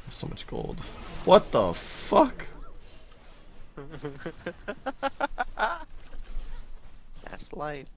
So much gold. What the fuck? That's life.